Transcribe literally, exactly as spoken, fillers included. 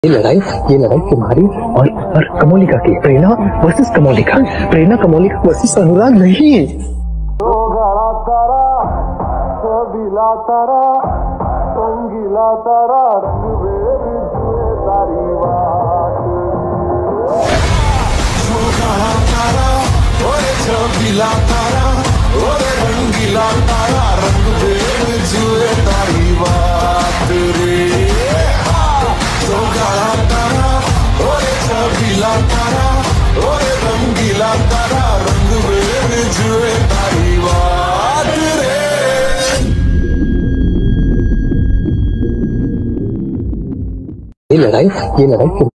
ये लड़ाई ये लड़ाई तुम्हारी और, और कमोलिका की। प्रेरणा वर्सेस कमोलिका, प्रेरणा कमोलिका वर्सेस अनुराग नहीं। ये लड़ाई ये लड़ाई